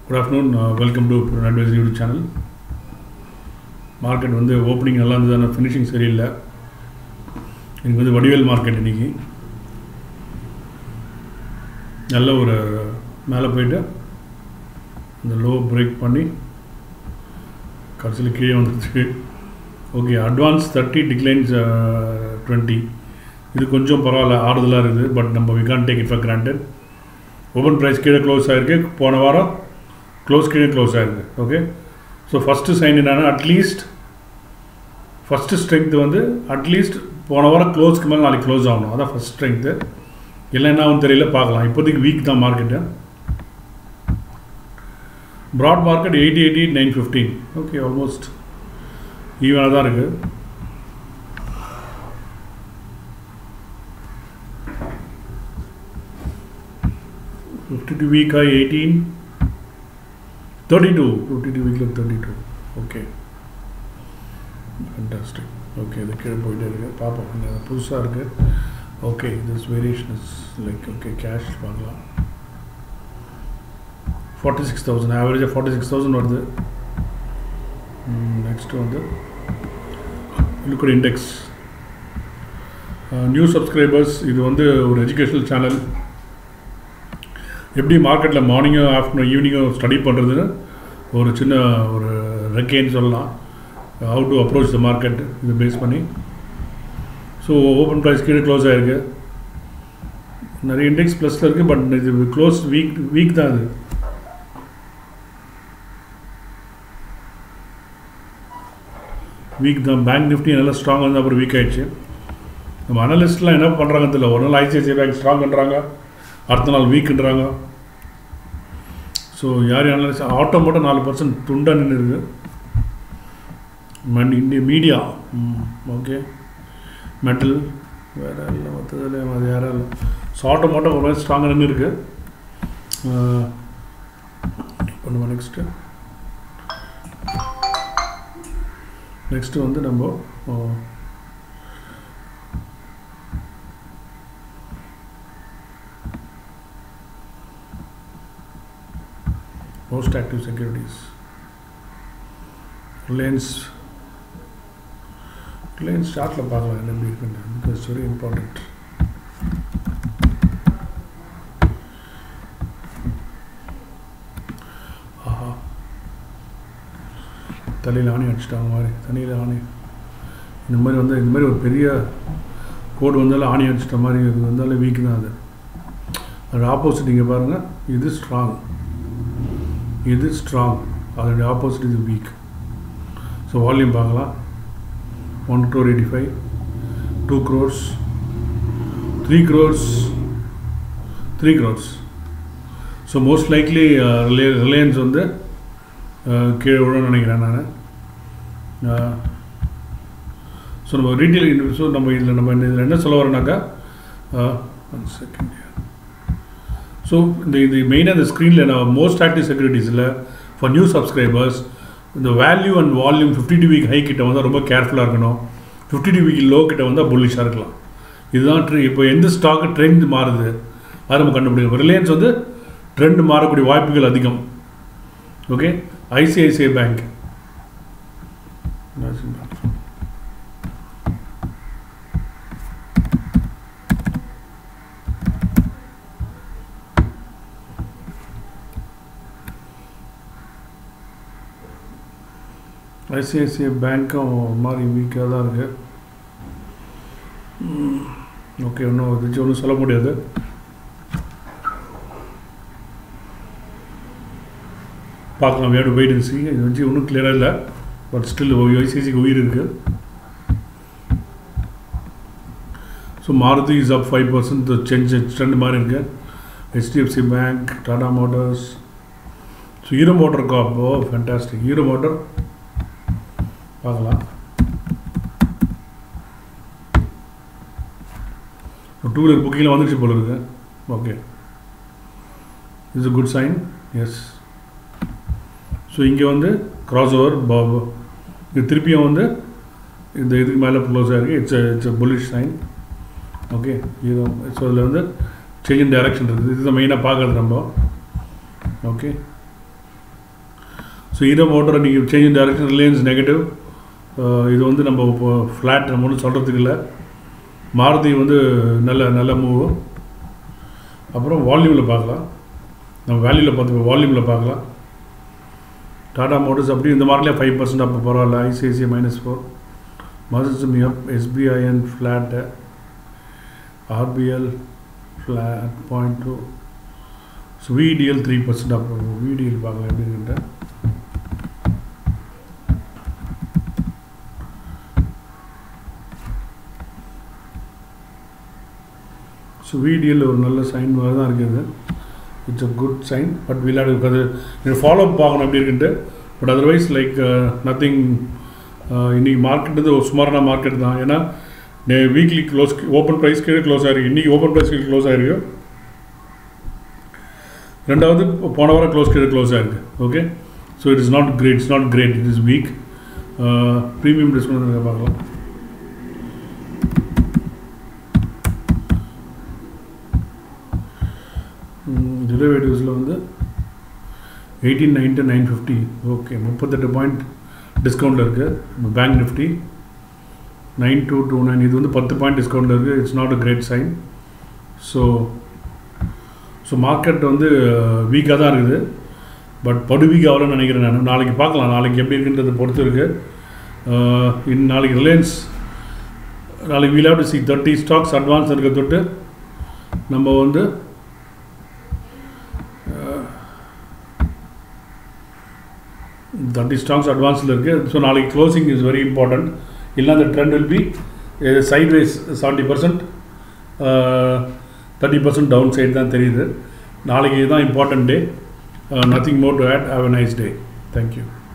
Good afternoon. Welcome to Advisory YouTube channel. Market வந்து opening நல்லா இருந்தது, ஆனால் ஃபினிஷிங் சரியில்லை. எனக்கு வந்து வடிவேல் மார்க்கெட் இன்றைக்கி நல்ல ஒரு மேலே போயிட்டு அந்த லோ பிரேக் பண்ணி கடைசியில் கீழே வந்துருச்சு. Okay, advance 30 declines 20. இது கொஞ்சம் பரவாயில்ல, ஆறுதலாக இருக்குது. பட் நம்ம we can't take it for granted. Open price கீழே க்ளோஸ் ஆகிருக்கு. போன வாரம் கீழே க்ளோஸ் ஆகிருக்கு. ஓகே, ஸோ ஃபஸ்ட்டு சைன் என்னன்னா, அட்லீஸ்ட் ஃபஸ்ட்டு ஸ்ட்ரென்த் வந்து அட்லீஸ்ட் போன வாரம் க்ளோஸ்க்கு மேலே நாளைக்கு க்ளோஸ் ஆகணும். அதான் ஃபஸ்ட் ஸ்ட்ரென்த்து. இல்லை என்ன தெரியல, பார்க்கலாம். இப்போதைக்கு வீக் தான் market. Broad market 80, 915. Okay, almost ஈவனாக தான் இருக்குது. week high 18, 32. 52 week look 32. Okay, fantastic. Okay, the kid போயிட்டே இருக்கு. பாப்போம், இந்த புதுசாக இருக்கு. Okay, this variation is like okay, cash பார்க்கலாம். 46,000 average 46,000 வருது. Next வந்து look at index. New subscribers, இது வந்து ஒரு எஜுகேஷனல் சேனல். எப்படி மார்க்கெட்டில் மார்னிங்கோ ஆஃப்டர்நூன் ஈவினிங்கோ ஸ்டடி பண்ணுறதுன்னு ஒரு சின்ன ஒரு ரெக்கேன்னு சொல்லலாம். How to approach the market இதை பேஸ் பண்ணி. ஸோ ஓப்பன் ப்ரைஸ் கீழே க்ளோஸ் ஆகிருக்கு. நிறைய இண்டெக்ஸ் ப்ளஸில் இருக்குது. பட் இது க்ளோஸ் வீக் தான். அது வீக் தான். பேங்க் நிஃப்டி நல்லா ஸ்ட்ராங் வந்து அப்புறம் வீக் ஆகிடுச்சு. நம்ம அனலிஸ்ட்லாம் என்ன பண்ணுறாங்கன்னு தெரியல. ஒரு நாள் ஐசிஐசிஐ பேங்க் ஸ்ட்ராங்ன்றாங்க, அடுத்த நாள் வீக்குன்றாங்க. ஸோ யார் அனலைஸ் ஆட்டோ மட்டும் 4% துண்டாக நின்று இருக்குது. இந்திய மீடியா ஓகே, மெட்டல் வேறு இல்லை, மற்றதில் அது யாரும் இல்லை. ஸோ ஆட்டோ மட்டும் ஒரு மாதிரி ஸ்ட்ராங்காக நின்று இருக்குது. பண்ணுவோம். நெக்ஸ்ட்டு வந்து நம்ம most active securities. Reliance chartல பார்க்கலாம் என்ன எப்படி இருக்குன்னு. because very important. ஆஹா, தலையில் ஆணி அடிச்சிட்டாங்க மாதிரி. தண்ணியில் ஆணி இந்த மாதிரி ஒரு பெரிய கோடு வந்தாலும் ஆணி அடிச்சிட்ட மாதிரி இது வந்தாலும் வீக் தான். அது ஆப்போசிட் இங்கே பாருங்கள். இது ஸ்ட்ராங், இது ஸ்ட்ராங். அதோடைய ஆப்போசிட் இது வீக். ஸோ வால்யூம் பார்க்கலாம். 1 crore 85, 2 crores, 3 crores, 3 crores. So most likely Reliance வந்து கீழே விடணும்னு நினைக்கிறேன் நான். ஸோ நம்ம ரீட்டெயில், ஸோ நம்ம இதில் என்ன சொல்ல வரோன்னாக்கா, 1 second. ஸோ இது மெயினாக இந்த ஸ்க்ரீனில் நான் மோஸ்ட் ஆக்டிவ் செக்யூரிட்டிஸில் ஃபார் நியூ சப்ஸ்கிரைபர்ஸ் இந்த value and volume 52 week high கிட்ட வந்தால் ரொம்ப கேர்ஃபுல்லாக இருக்கணும். 52 வீக் லோ கிட்ட வந்தால் புல்லிஷாக இருக்கலாம். இதுதான் இப்போ எந்த ஸ்டாக்கு ட்ரெண்ட் மாறுது அதை நம்ம கண்டுபிடிக்கணும். ரிலையன்ஸ் வந்து ட்ரெண்ட் மாறக்கூடிய வாய்ப்புகள் அதிகம். ஓகே, ஐசிஐசிஐ பேங்க் ஐசிஐசிஐ பேங்க்கும் ஒரு மாதிரி வீக்காக தான் இருக்குது. ஓகே, ஒன்றும் சொல்ல முடியாது. பார்க்கலாம். வேடு வெயிட் அண்ட் சீ. இது வந்து ஒன்றும் கிளியராக இல்லை. பட் ஸ்டில் ஐசிஐசிக்கு உயிர் இருக்குது. So Maruti is up 5%. Trend மாதிரி இருக்குது. HDFC bank, Tata Motors, so Hero MotoCorp. Oh fantastic. Hero Motor பார்க்கலாம். டூ வீலர் புக்கிங்கில் வந்துடுச்சு போல இருக்கு. Okay, it's a good sign. Yes. So இங்கே வந்து கிராஸ் ஓவர் இது திருப்பியும் வந்து இந்த இதுக்கு மேலே க்ளோஸ் ஆகிருக்கு. It's a bullish sign. Okay, Hero. So இதில் வந்து சேஞ்ச் இன் டைரக்ஷன் இருக்குது. இதுதான் மெயினாக பார்க்குறது நம்ம. ஓகே, ஸோ இதை மோட்டரை நீங்கள் சேஞ்ச் டைரக்ஷன் ரிலையன்ஸ் நெகட்டிவ். இது வந்து நம்ம இப்போ ஃப்ளாட் நம்ம ஒன்றும் சொல்கிறதுக்கு இல்லை. மாருதி வந்து நல்ல மூவு. அப்புறம் வால்யூமில் பார்க்கலாம். நம்ம வேல்யூவில் பார்த்துப்போம், வால்யூமில் பார்க்கலாம். டாடா மோட்டர்ஸ் அப்படி இந்த மாதிரிலே 5% அப்போ பரவாயில்ல. ஐசிஐசிஐ -4, மதர்சுமி up, SBIN flat, RBL flat 0.2. So VTL 3% அப்போ விடிஎல் பார்க்கலாம் எப்படின்ட்டு. ஸோ விடிஎல் ஒரு நல்ல சைன் மாதிரி தான் இருக்குது. It's a good sign. But விளையாடு அது ஃபாலோ அப் பார்க்கணும் எப்படி இருக்குன்ட்டு. But otherwise like nothing. இன்றைக்கி மார்க்கெட் வந்து ஒரு சுமாரான மார்க்கெட் தான். ஏன்னா வீக்லி க்ளோஸ், ஓப்பன் ப்ரைஸ் கீழே க்ளோஸ் ஆகிருக்கு. இன்றைக்கி ஓப்பன் ப்ரைஸ் கீழே க்ளோஸ் ஆகிருக்கு. ரெண்டாவது போன வாரம் கீழே க்ளோஸ் ஆகிருக்கு. Okay, so it is not great, it is weak. Premium discount பார்க்கலாம். டெரிவேட்டிவ்ஸில் வந்து 1890 950. ஓகே, 38 பாயிண்ட் டிஸ்கவுண்டில் இருக்குது. பேங்க் நிஃப்டி 9229, இது வந்து 10 பாயிண்ட் டிஸ்கவுண்டில் இருக்குது. It's not a great sign. So market வந்து வீக்காக தான் இருக்குது. பட் வீக் ஆகலன்னு நினைக்கிறேன் நான். நாளைக்கு பார்க்கலாம், நாளைக்கு எப்படி இருக்குன்றதை பொறுத்து இருக்குது. நாளைக்கு ரிலையன்ஸ், நாளைக்கு we'll have to see 30 stocks advance இருக்க தொட்டு நம்ம வந்து 30 ஸ்டாக்ஸ் அட்வான்ஸில் இருக்குது. ஸோ நாளைக்கு க்ளோசிங் இஸ் வெரி இம்பார்ட்டண்ட். இல்லைனா அந்த trend will be sideways 70%, 30% downside தான் தெரியுது. நாளைக்கு இதுதான் important day. Nothing more to add. Have a nice day. Thank you.